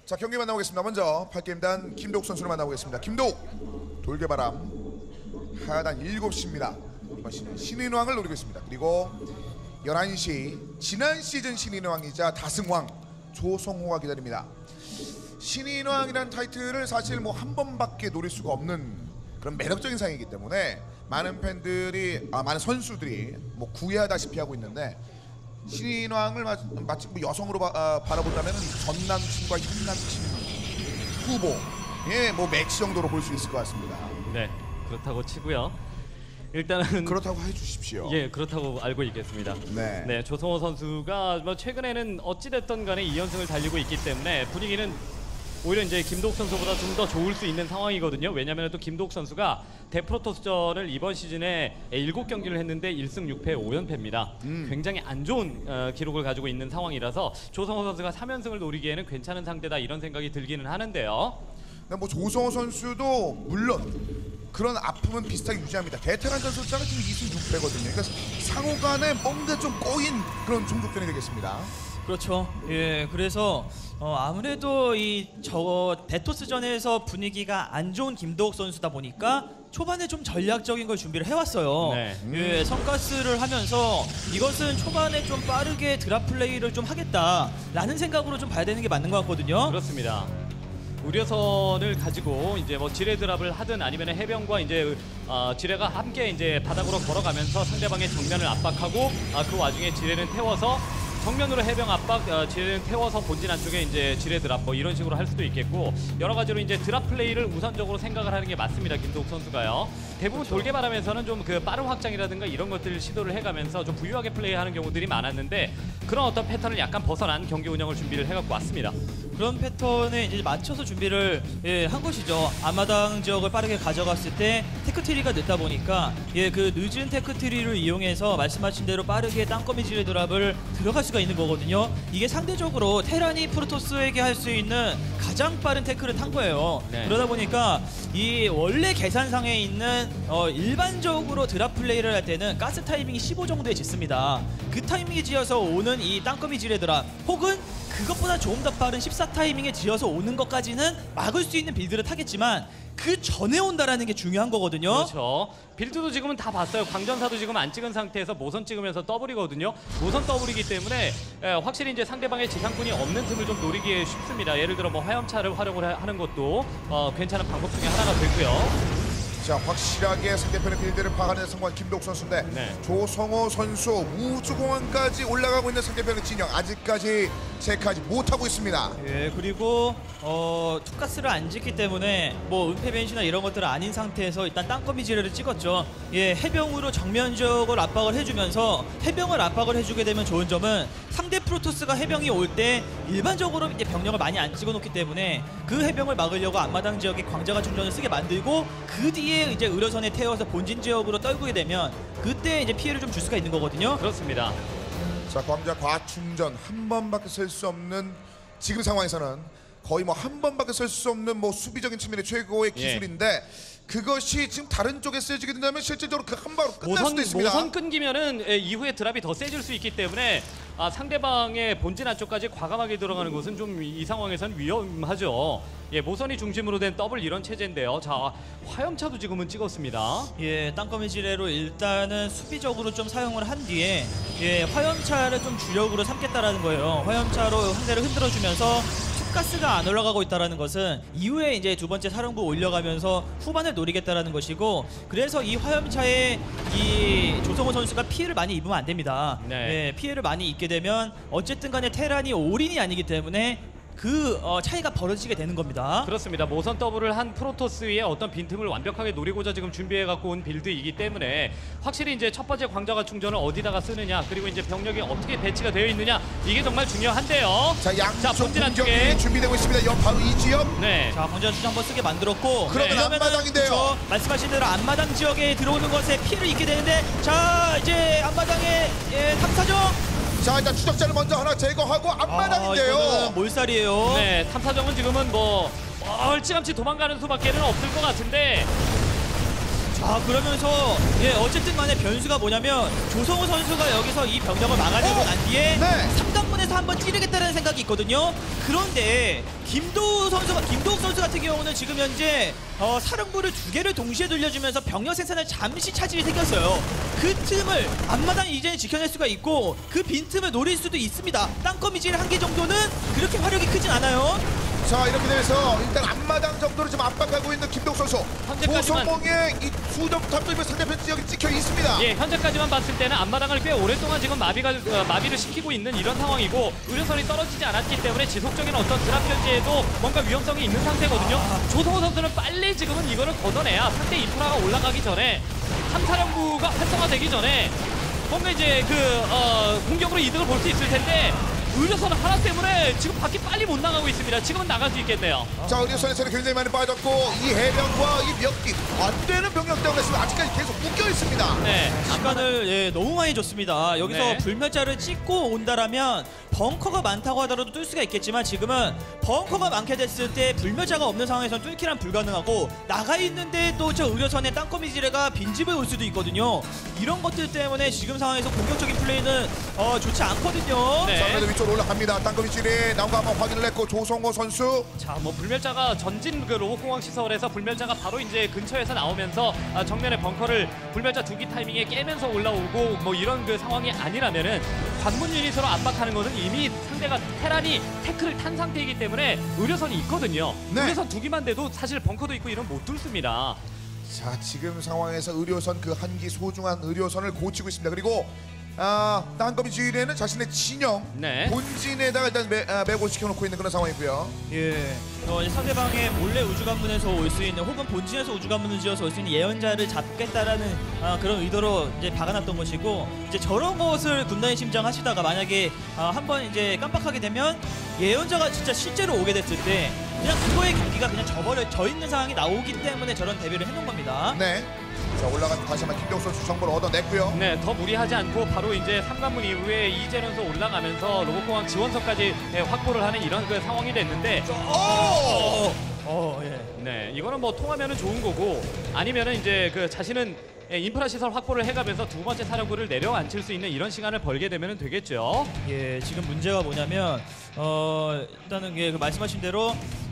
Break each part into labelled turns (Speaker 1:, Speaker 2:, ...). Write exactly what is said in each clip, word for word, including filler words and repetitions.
Speaker 1: 자, 경기 만나보겠습니다. 먼저 팔 게임단 김도욱 선수를 만나보겠습니다. 김도욱, 돌개바람 하단 일곱 시입니다. 이번 시즌 신인왕을 노리고 있습니다. 그리고 열한 시 지난 시즌 신인왕이자 다승왕 조성호가 기다립니다. 신인왕이란 타이틀을 사실 뭐 한 번밖에 노릴 수가 없는 그런 매력적인 상이기 때문에 많은 팬들이, 아, 많은 선수들이 뭐 구애하다시피 하고 있는데, 신인왕을 마, 마치 뭐 여성으로 바, 아, 바라본다면 전남친과 현남친 후보, 예, 뭐 매치 정도로 볼 수 있을 것 같습니다.
Speaker 2: 네, 그렇다고 치고요. 일단은
Speaker 1: 그렇다고 해주십시오.
Speaker 2: 예, 그렇다고 알고 있겠습니다.
Speaker 1: 네.
Speaker 2: 네, 조성호 선수가 뭐 최근에는 어찌됐든 간에 이 연승을 달리고 있기 때문에 분위기는 오히려 이제 김도욱 선수보다 좀 더 좋을 수 있는 상황이거든요. 왜냐하면 또 김도욱 선수가 대프로토스전을 이번 시즌에 일곱 경기를 했는데 일 승 육 패 오 연패입니다. 음. 굉장히 안 좋은 어, 기록을 가지고 있는 상황이라서 조성호 선수가 삼 연승을 노리기에는 괜찮은 상대다, 이런 생각이 들기는 하는데요.
Speaker 1: 네, 뭐 조성호 선수도 물론 그런 아픔은 비슷하게 유지합니다. 베테랑전 숫자가 지금 이 승 육 패거든요. 그러니까 상호 간에 뭔가 좀 꼬인 그런 종족전이 되겠습니다.
Speaker 3: 그렇죠. 예, 그래서 어, 아무래도 이 저 베토스전에서 분위기가 안 좋은 김도욱 선수다 보니까 초반에 좀 전략적인 걸 준비를 해왔어요.
Speaker 2: 네.
Speaker 1: 음.
Speaker 3: 예, 성가스를 하면서 이것은 초반에 좀 빠르게 드랍 플레이를 좀 하겠다라는 생각으로 좀 봐야 되는 게 맞는 것 같거든요.
Speaker 2: 그렇습니다. 우려선을 가지고 이제 뭐 지뢰 드랍을 하든 아니면 해병과 이제 어, 지뢰가 함께 이제 바닥으로 걸어가면서 상대방의 정면을 압박하고, 아, 그 와중에 지뢰는 태워서 정면으로 해병 압박, 어, 지뢰는 태워서 본진 안쪽에 이제 지뢰 드랍 뭐 이런 식으로 할 수도 있겠고, 여러 가지로 이제 드랍 플레이를 우선적으로 생각을 하는 게 맞습니다. 김도욱 선수가요. 대부분 그렇죠. 돌개바람에서는 좀 그 빠른 확장이라든가 이런 것들을 시도를 해가면서 좀 부유하게 플레이하는 경우들이 많았는데, 그런 어떤 패턴을 약간 벗어난 경기 운영을 준비를 해갖고 왔습니다.
Speaker 3: 그런 패턴에 이제 맞춰서 준비를 예, 한 것이죠. 앞마당 지역을 빠르게 가져갔을 때 테크트리가 늦다 보니까 예, 그 늦은 테크트리를 이용해서 말씀하신 대로 빠르게 땅거미 지뢰 드랍을 들어갈 수가 있는 거거든요. 이게 상대적으로 테란이 프로토스에게 할 수 있는 가장 빠른 테크를 탄 거예요.
Speaker 2: 네.
Speaker 3: 그러다 보니까 이 원래 계산상에 있는 어, 일반적으로 드랍 플레이를 할 때는 가스 타이밍이 십오 정도에 짓습니다. 그 타이밍에 지어서 오는 이 땅거미 지뢰 드랍, 혹은 그것보다 조금 더 빠른 십사 타이밍에 지어서 오는 것까지는 막을 수 있는 빌드를 타겠지만, 그 전에 온다라는 게 중요한 거거든요.
Speaker 2: 그렇죠. 빌드도 지금은 다 봤어요. 광전사도 지금 안 찍은 상태에서 모선 찍으면서 더블이거든요. 모선 더블이기 때문에 에, 확실히 이제 상대방의 지상군이 없는 틈을 좀 노리기 쉽습니다. 예를 들어 뭐 화염차를 활용을 하는 것도 어, 괜찮은 방법 중에 하나가 되고요.
Speaker 1: 자, 확실하게 상대편의 빌드를 파악하는 데 성공한 김도욱 선수인데,
Speaker 2: 네.
Speaker 1: 조성호 선수 우주공항까지 올라가고 있는 상대편의 진영 아직까지 체크하지 못하고 있습니다.
Speaker 3: 예, 그리고 어, 투가스를 안 짓기 때문에 뭐 은폐 벤시나 이런 것들은 아닌 상태에서 일단 땅거미 지뢰를 찍었죠. 예, 해병으로 정면적으로 압박을 해주면서 해병을 압박을 해주게 되면 좋은 점은, 상대 프로토스가 해병이 올 때 일반적으로 이제 병력을 많이 안 찍어놓기 때문에 그 해병을 막으려고 앞마당 지역에 광자가 충전을 쓰게 만들고, 그 뒤에 이제 의료선에 태워서 본진 지역으로 떨구게 되면 그때 이제 피해를 좀 줄 수가 있는 거거든요.
Speaker 2: 그렇습니다.
Speaker 1: 자, 광자 과충전 한 번밖에 쓸 수 없는 지금 상황에서는 거의 뭐 한 번밖에 쓸 수 없는 뭐 수비적인 측면의 최고의 기술인데, 예. 그것이 지금 다른 쪽에 쓰여지게 된다면 실질적으로 그 한 방으로 끝날
Speaker 2: 모선,
Speaker 1: 수도 있습니다.
Speaker 2: 모선 끊기면은 에, 이후에 드랍이 더 세질 수 있기 때문에, 아, 상대방의 본진 안쪽까지 과감하게 들어가는 것은 좀 이 상황에서는 위험하죠. 예, 모선이 중심으로 된 더블 이런 체제인데요. 자, 화염차도 지금은 찍었습니다.
Speaker 3: 예, 땅거미 지뢰로 일단은 수비적으로 좀 사용을 한 뒤에 예, 화염차를 좀 주력으로 삼겠다라는 거예요. 화염차로 상대를 흔들어주면서 가스가 안 올라가고 있다는 것은 이후에 이제 두 번째 사령부 올려가면서 후반을 노리겠다라는 것이고, 그래서 이 화염차에 이 조성호 선수가 피해를 많이 입으면 안 됩니다.
Speaker 2: 네.
Speaker 3: 예, 피해를 많이 입게 되면 어쨌든 간에 테란이 올인이 아니기 때문에 그 어, 차이가 벌어지게 되는 겁니다.
Speaker 2: 그렇습니다. 모선 더블을 한 프로토스의 어떤 빈틈을 완벽하게 노리고자 지금 준비해 갖고 온 빌드이기 때문에, 확실히 이제 첫 번째 광자가 충전을 어디다가 쓰느냐, 그리고 이제 병력이 어떻게 배치가 되어 있느냐, 이게 정말 중요한데요.
Speaker 1: 자, 양쪽
Speaker 2: 자, 본진
Speaker 1: 공격이
Speaker 2: 안쪽에
Speaker 1: 준비되고 있습니다. 여, 바로 이 지역.
Speaker 2: 네.
Speaker 3: 자, 광전 수정 한번 쓰게 만들었고,
Speaker 1: 그러면
Speaker 3: 네.
Speaker 1: 앞마당인데요.
Speaker 3: 그렇죠. 말씀하신 대로 앞마당 지역에 들어오는 것에 피해를 입게 되는데, 자, 이제 앞마당에 예, 탐사정.
Speaker 1: 자, 일단 추적자를 먼저 하나 제거하고 앞마당인데요.
Speaker 3: 아, 이거는 몰살이에요.
Speaker 2: 네, 탐사정은 지금은 뭐 멀찌감치 도망가는 수밖에는 없을 것 같은데,
Speaker 3: 자 그러면서 예 어쨌든 간에 변수가 뭐냐면 조성우 선수가 여기서 이 병력을 막아내고
Speaker 1: 어?
Speaker 3: 난 뒤에
Speaker 1: 네.
Speaker 3: 삼각문에서 한번 찌르겠다는 생각이 있거든요. 그런데 김도우 선수가 김도욱 선수 같은 경우는 지금 현재 어, 사령부를 두 개를 동시에 돌려주면서 병력 생산을 잠시 차질이 생겼어요. 그 틈을 앞마당 이제는 지켜낼 수가 있고 그 빈틈을 노릴 수도 있습니다. 땅거미질 한 개 정도는 그렇게 화력이 크진 않아요.
Speaker 1: 자 이렇게 되면서 일단 앞마당 정도로 좀 압박하고 있는 김동 선수.
Speaker 2: 현재까지만-
Speaker 1: 조성몽의 이 수점 탑돌면 상대편 지역이 찍혀 있습니다.
Speaker 2: 예, 현재까지만 봤을 때는 앞마당을 꽤 오랫동안 지금 마비가, 어, 마비를 시키고 있는 이런 상황이고 의료선이 떨어지지 않았기 때문에 지속적인 어떤 드랍 견제에도 뭔가 위험성이 있는 상태거든요. 조성호 선수는 빨리 지금은 이거를 걷어내야 상대 인프라가 올라가기 전에 삼사령부가 활성화되기 전에 뭔가 이제 그 어, 공격으로 이득을 볼 수 있을 텐데 의료선 하나 때문에 지금 밖에 빨리 못 나가고 있습니다. 지금은 나갈 수 있겠네요.
Speaker 1: 자 의료선에서는 굉장히 많이 빠졌고 이 해병과 이 몇기 안 되는 병력 때문에 지금 아직까지 계속 묶여 있습니다.
Speaker 2: 네,
Speaker 3: 시간을 예, 너무 많이 줬습니다. 여기서
Speaker 2: 네.
Speaker 3: 불멸자를 찍고 온다라면 벙커가 많다고 하더라도 뚫 수가 있겠지만 지금은 벙커가 많게 됐을 때 불멸자가 없는 상황에서는 뚫기란 불가능하고 나가 있는데 또 저 의료선에 땅거미지레가 빈집을 올 수도 있거든요. 이런 것들 때문에 지금 상황에서 공격적인 플레이는 어, 좋지 않거든요.
Speaker 2: 네.
Speaker 1: 자 그래도 위쪽으로 올라갑니다. 땅거미질이 나온 거 한번 확인을 했고 조성호 선수.
Speaker 2: 자, 뭐 불멸자가 전진 그 로봇공항 시설에서 불멸자가 바로 이제 근처에서 나오면서 아, 정면에 벙커를 불멸자 두기 타이밍에 깨면서 올라오고 뭐 이런 그 상황이 아니라면은 관문 유닛으로 압박하는 것은 이미 상대가 테란이 태클을 탄 상태이기 때문에 의료선이 있거든요.
Speaker 1: 네.
Speaker 2: 의료선 두기만 돼도 사실 벙커도 있고 이런 못 뚫습니다.
Speaker 1: 자 지금 상황에서 의료선 그 한기 소중한 의료선을 고치고 있습니다. 그리고 아, 땅거미질에는 자신의 진영
Speaker 2: 네.
Speaker 1: 본진에다가 일단 매, 아, 매골 시켜놓고 있는 그런 상황이고요.
Speaker 3: 예. 어, 이제 상대방의 몰래 우주관문에서 올 수 있는 혹은 본진에서 우주관문을 지어서 올 수 있는 예언자를 잡겠다라는 아, 그런 의도로 이제 박아놨던 것이고 이제 저런 것을 군단이 심장하시다가 만약에 아, 한번 이제 깜빡하게 되면 예언자가 진짜 실제로 오게 됐을 때 그냥 그거의 경기가 그냥 져버려 져 있는 상황이 나오기 때문에 저런 대비를 해놓은 겁니다.
Speaker 1: 네. 자 올라간 다시 한번 김동 선수 정보를 얻어냈고요.
Speaker 2: 네, 더 무리하지 않고 바로 이제 삼관문 이후에 이재련소 올라가면서 로봇공항 지원선까지 예, 확보를 하는 이런 그 상황이 됐는데
Speaker 1: 오!
Speaker 3: 어, 어, 예.
Speaker 2: 네, 이거는 뭐 통하면은 좋은 거고 아니면은 이제 그 자신은 예, 인프라 시설 확보를 해가면서 두 번째 사령부를 내려앉힐 수 있는 이런 시간을 벌게 되면은 되겠죠.
Speaker 3: 예, 지금 문제가 뭐냐면 어, 일단은 예, 그 말씀하신 대로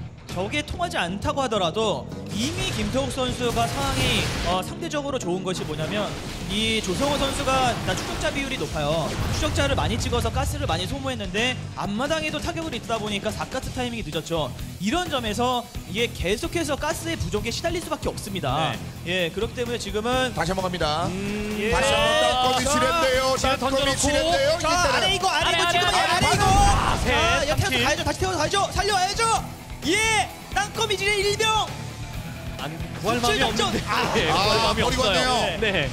Speaker 3: 저게 통하지 않다고 하더라도 이미 김태욱 선수가 상황이 어, 상대적으로 좋은 것이 뭐냐면 이 조성호 선수가 일단 추적자 비율이 높아요. 추적자를 많이 찍어서 가스를 많이 소모했는데 앞마당에도 타격을 입다 보니까 사가스 타이밍이 늦었죠. 이런 점에서 이게 계속해서 가스의 부족에 시달릴 수밖에 없습니다. 예, 그렇기 때문에 지금은
Speaker 1: 다시 한번 갑니다.
Speaker 2: 음,
Speaker 3: 예.
Speaker 1: 다시 한번 땅거미질인데요.
Speaker 2: 자,
Speaker 1: 땅거미질인데요.
Speaker 3: 자, 아래 이거 아래 이거
Speaker 2: 아래,
Speaker 3: 지금
Speaker 2: 아래,
Speaker 3: 아래,
Speaker 1: 아래,
Speaker 3: 아래 이거
Speaker 2: 아, 셋,
Speaker 3: 자, 옆에
Speaker 2: 삼칠.
Speaker 3: 가야죠. 다시 태워서 가야죠. 살려와야죠. 예, 땅거미질의 일병.
Speaker 2: 안, 구할 마음이
Speaker 3: 출격전!
Speaker 2: 없는데
Speaker 3: 아,
Speaker 2: 예,
Speaker 1: 아,
Speaker 2: 구할 마음이
Speaker 1: 버리고
Speaker 2: 없어요.
Speaker 1: 왔네요.
Speaker 2: 네.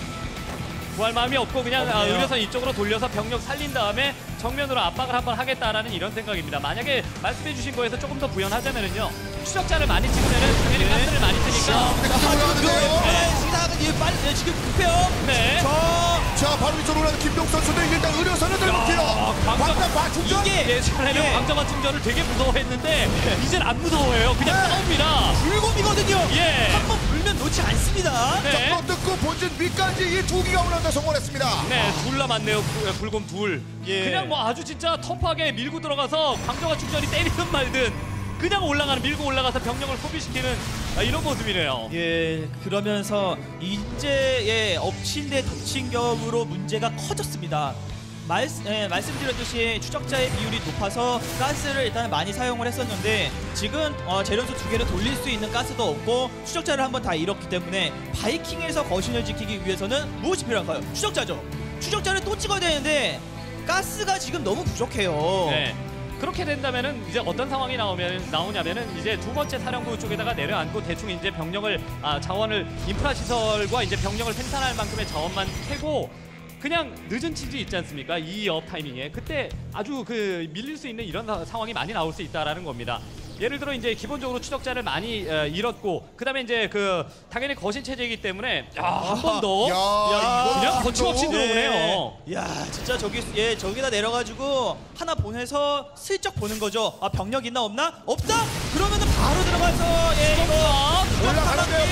Speaker 2: 구할 마음이 없고 그냥 아,
Speaker 3: 없네요.
Speaker 2: 의료선 이쪽으로 돌려서 병력 살린 다음에 정면으로 압박을 한번 하겠다라는 이런 생각입니다. 만약에 말씀해주신 거에서 조금 더 부연하자면은요 추적자를 많이 찍으면은 당연히 가스를 많이 쓰니까
Speaker 1: 근데 가스 올라가는데요.
Speaker 3: 네, 지금 예, 빨리 예, 지금 급해요.
Speaker 2: 네.
Speaker 3: 저
Speaker 1: 자 바로 위쪽으로 올라가는 김동 선수들 일단 의료선을 들고요.
Speaker 2: 광장-
Speaker 1: 광장 과충전.
Speaker 3: 이게
Speaker 2: 예전에는
Speaker 3: 예.
Speaker 2: 광정화 충전을 되게 무서워했는데 이젠 안 무서워해요. 그냥
Speaker 1: 네.
Speaker 2: 싸웁니다.
Speaker 3: 불곰이거든요.
Speaker 2: 예.
Speaker 3: 한번 불면 놓지 않습니다.
Speaker 2: 네.
Speaker 1: 또 뜯고 본진 위까지 이 두 기가 올라온다 성공했습니다.
Speaker 2: 네, 둘 남았네요. 부- 불곰 둘.
Speaker 3: 예.
Speaker 2: 그냥 뭐 아주 진짜 터프하게 밀고 들어가서 광정화 충전이 때리든 말든 그냥 올라가는 밀고 올라가서 병력을 소비시키는 아, 이런 모습이네요.
Speaker 3: 예, 그러면서 이제 예, 엎친 데 덮친 격으로 문제가 커졌습니다. 말, 예, 말씀드렸듯이 추적자의 비율이 높아서 가스를 일단 많이 사용을 했었는데 지금 어, 재련소 두 개를 돌릴 수 있는 가스도 없고 추적자를 한번 다 잃었기 때문에 바이킹에서 거신을 지키기 위해서는 무엇이 필요한가요? 추적자죠. 추적자를 또 찍어야 되는데 가스가 지금 너무 부족해요.
Speaker 2: 네. 그렇게 된다면은 이제 어떤 상황이 나오면 나오냐면은 이제 두 번째 사령부 쪽에다가 내려앉고 대충 이제 병력을 아, 자원을 인프라 시설과 이제 병력을 생산할 만큼의 자원만 캐고 그냥 늦은 치즈 있지 않습니까? 이 업 타이밍에 그때 아주 그 밀릴 수 있는 이런 사- 상황이 많이 나올 수 있다라는 겁니다. 예를 들어 이제 기본적으로 추적자를 많이 어, 잃었고 그다음에 이제 그 당연히 거신 체제이기 때문에 한 번 더
Speaker 1: 야,
Speaker 3: 야,
Speaker 1: 이거
Speaker 2: 그냥 거침없이
Speaker 1: 또-
Speaker 2: 들어오네요.
Speaker 3: 야, 진짜 저기 예 저기다 내려가지고 하나 보내서 슬쩍 보는 거죠. 아 병력 있나 없나? 없다? 그러면은 바로 들어가서 예 이거
Speaker 1: 올라가는데요.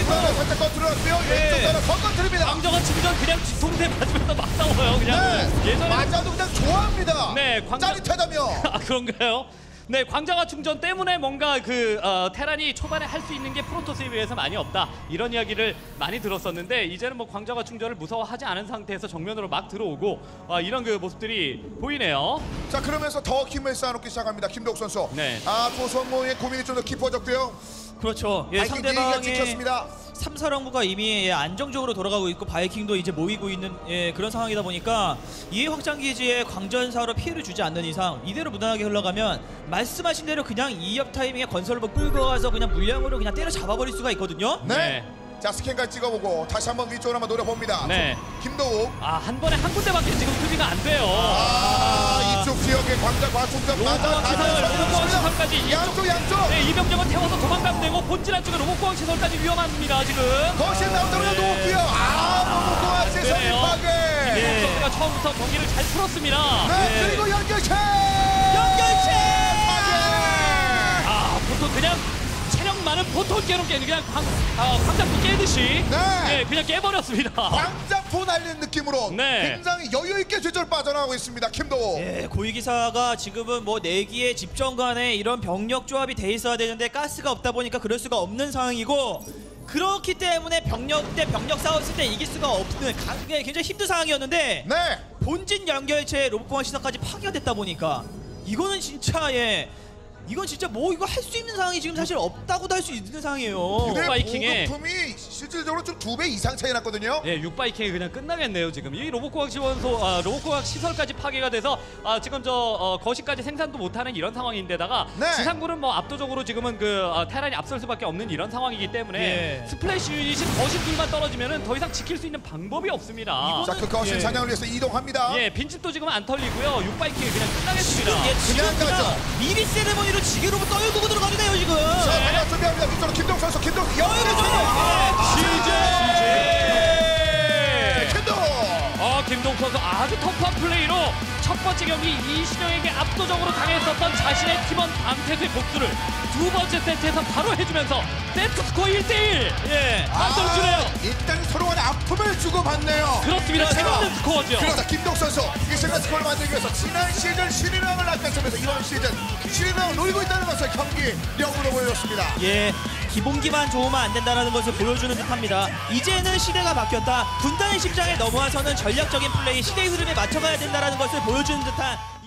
Speaker 1: 중간에 살짝 꺼트렸고요. 왼쪽 따라 더 꺼트립니다.
Speaker 2: 광저가 충전 그냥 뒤통수에 맞으면서 막 싸워요. 그냥
Speaker 1: 네.
Speaker 2: 예전에
Speaker 1: 맞아도 그냥 좋아합니다.
Speaker 2: 네, 광자-
Speaker 1: 짜릿하다며.
Speaker 2: 아 그런가요? 네, 광자가 충전 때문에 뭔가 그 어, 테란이 초반에 할 수 있는 게 프로토스에 비해서 많이 없다 이런 이야기를 많이 들었었는데 이제는 뭐 광자가 충전을 무서워하지 않은 상태에서 정면으로 막 들어오고 어, 이런 그 모습들이 보이네요.
Speaker 1: 자 그러면서 더 힘을 쌓아놓기 시작합니다. 김도욱 선수.
Speaker 2: 네.
Speaker 1: 아 조성모의 고민이 좀 더 깊어졌고요.
Speaker 3: 그렇죠. 예,
Speaker 1: 바이킹 얘기가
Speaker 3: 상대방의
Speaker 1: 찍혔습니다.
Speaker 3: 삼사령부가 이미 예, 안정적으로 돌아가고 있고 바이킹도 이제 모이고 있는 예, 그런 상황이다 보니까 이 확장기지에 광전사로 피해를 주지 않는 이상 이대로 무난하게 흘러가면 말씀하신 대로 그냥 이 옆 타이밍에 건설로 끌고 가서 그냥 물량으로 그냥 때려 잡아버릴 수가 있거든요.
Speaker 1: 네.
Speaker 2: 네.
Speaker 1: 자 스캔까지 찍어보고 다시 한번 위쪽으로 한번 노려봅니다.
Speaker 2: 네.
Speaker 1: 김도욱.
Speaker 2: 아 한 번에 한 군데밖에 지금 수비가 안 돼요.
Speaker 1: 아, 이쪽 지역의 광자 과충전 맞아
Speaker 2: 로봇공학 시설, 로봇공학 시설까지
Speaker 1: 양쪽 양쪽.
Speaker 2: 네, 이 병력은 태워서 도망가면 되고 본질 안쪽에 로봇공학 시설까지 위험합니다 지금.
Speaker 1: 거실 나오자마자 놓을게요. 아, 로봇공학 시설
Speaker 2: 그래요.
Speaker 1: 파괴.
Speaker 2: 네. 선수가 처음부터 경기를 잘 풀었습니다.
Speaker 1: 네, 그리고 연결체.
Speaker 3: 연결체!
Speaker 1: 파괴.
Speaker 2: 아 보통 그냥 체력 많은 보통 깨는 게 그냥 광, 아, 광장도 깨듯이
Speaker 1: 네.
Speaker 2: 네, 그냥 깨버렸습니다.
Speaker 1: 광장포 날리는 느낌으로
Speaker 2: 네.
Speaker 1: 굉장히 여유 있게 제절 빠져나오고 있습니다. 김도욱.
Speaker 3: 예, 고위기사가 지금은 뭐 내기의 집정 간에 이런 병력 조합이 돼 있어야 되는데 가스가 없다 보니까 그럴 수가 없는 상황이고 그렇기 때문에 병력 대 병력 싸웠을 때 이길 수가 없는 가- 예, 굉장히 힘든 상황이었는데
Speaker 1: 네.
Speaker 3: 본진 연결체 로봇공학 시설까지 파괴가 됐다 보니까 이거는 진짜 예 이건 진짜 뭐 이거 할 수 있는 상황이 지금 사실 없다고도 할 수 있는 상황이에요.
Speaker 1: 근데
Speaker 2: 바이킹에-
Speaker 1: 보급품이 실질적으로 좀 두 배 이상 차이 났거든요.
Speaker 2: 네, 육바이킹이 그냥 끝나겠네요 지금. 이 로봇공학 지원소, 아, 로봇공학 시설까지 파괴가 돼서 아, 지금 저 어, 거시까지 생산도 못하는 이런 상황인데다가
Speaker 1: 네.
Speaker 2: 지상군은 뭐 압도적으로 지금은 그 어, 테란이 앞설 수밖에 없는 이런 상황이기 때문에
Speaker 3: 예.
Speaker 2: 스플래시 유닛이 거신들만 떨어지면은 더 이상 지킬 수 있는 방법이 없습니다.
Speaker 1: 자, 그 거실
Speaker 3: 예.
Speaker 1: 사냥을 위해서 이동합니다.
Speaker 2: 예, 빈집도 지금 안 털리고요. 육바이킹이 그냥 끝나겠습니다.
Speaker 3: 예, 지금
Speaker 1: 그냥
Speaker 3: 그냥
Speaker 1: 가죠.
Speaker 3: 미리 세레머니로 지게로봇 떨구고 들어가도 돼요 지금.
Speaker 1: 자, 하나 준비합니다. 위쪽으로 김도욱 선수, 김도욱 연결체.
Speaker 2: 시제!
Speaker 1: 김도욱.
Speaker 2: 어, 김동 선수 아주 터프한 플레이로 첫 번째 경기 이신영에게 압도적으로 당했었던 자신의 팀원 암태수의 복수를 두 번째 세트에서 바로 해주면서 세트 스코어 일 대일
Speaker 3: 예.
Speaker 2: 만들어주네요.
Speaker 1: 아, 일단 서로 간에 아픔을 주고받네요.
Speaker 2: 그렇습니다. 재밌는 스코어죠.
Speaker 1: 그러다 김도욱 선수 이승간 스코어를 만들기 위해서 지난 시즌 신인왕을 낚아채면서 이번 시즌 신인왕을 노리고 있다는 것을 경기력으로 보여줬습니다.
Speaker 3: 예, 기본기만 좋으면 안 된다는 것을 보여주는 듯합니다. 이제는 시대가 바뀌었다. 분단의 심장에 넘어와서는 전략적인 플레이, 시대의 흐름에 맞춰가야 된다는 것을 보여주는 듯한